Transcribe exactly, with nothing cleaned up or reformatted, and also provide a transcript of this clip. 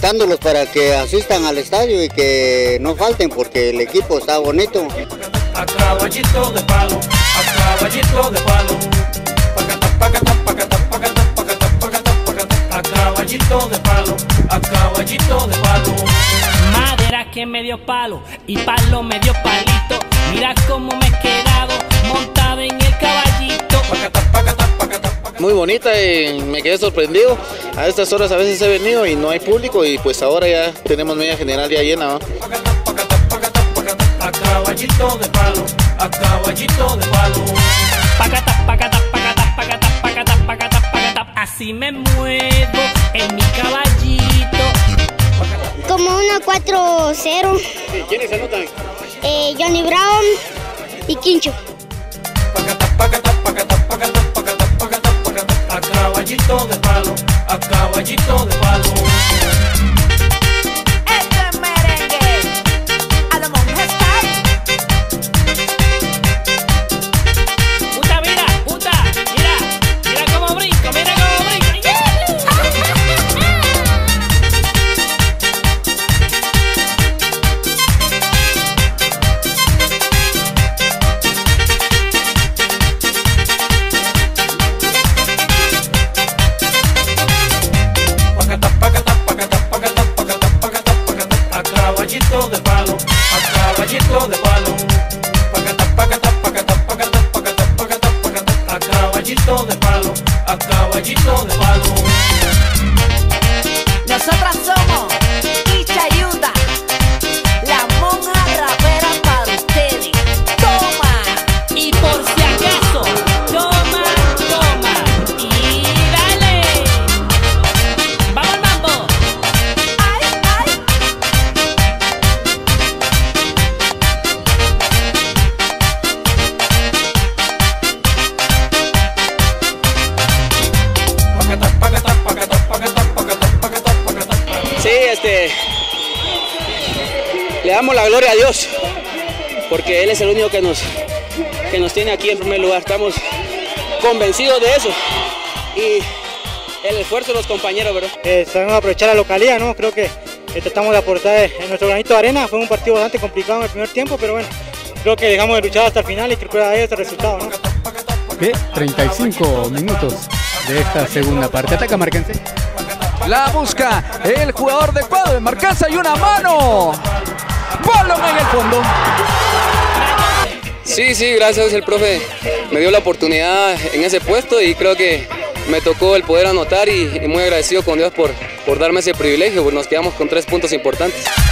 invitándolos para que asistan al estadio y que no falten porque el equipo está bonito. A caballito de palo, a caballito de palo, a caballito de palo, a caballito de palo. Madera que me dio palo y palo me dio palito. Mira cómo me he quedado montada en el caballito. Muy bonita y me quedé sorprendido. A estas horas a veces he venido y no hay público y pues ahora ya tenemos media general ya llena, ¿no? A caballito de palo, a caballito de palo. Pacata, pacata, pacata, pacata, pacata, pacata, pacata. Así me muevo en mi caballito. Como una cuatro cero. ¿Quiénes se anotan? Eh, Johnny Brown y Quincho. A caballito de palo, a caballito de palo. Este merengue a lo Monjes Style. Puta, mira, puta, mira, mira cómo brinco, mira cómo brinco. Caballito de palo, a caballito de palo, pacata, pacata, pacata, pacata, pacata, pacata, pacata, a caballito de palo, a caballito de palo. Nosotras somos Icha Yuda, la monja rapera para ustedes. Toma. Y por si acaso, toma, toma y dale. Vamos al mambo. Ay, ay. Sí, este, le damos la gloria a Dios, porque Él es el único que nos, que nos tiene aquí en primer lugar. Estamos convencidos de eso y el esfuerzo de los compañeros, ¿verdad? Eh, sabemos aprovechar la localidad, ¿no? Creo que eh, tratamos de aportar en nuestro granito de arena. Fue un partido bastante complicado en el primer tiempo, pero bueno, creo que dejamos de luchar hasta el final y que pueda dar este resultado, ¿no? ¿Qué? treinta y cinco minutos de esta segunda parte. Ataca Marquense. La busca el jugador de cuadro de Marcanza y una mano. Balón en el fondo. Sí, sí, gracias, el profe me dio la oportunidad en ese puesto y creo que me tocó el poder anotar y, y muy agradecido con Dios por, por darme ese privilegio, pues nos quedamos con tres puntos importantes.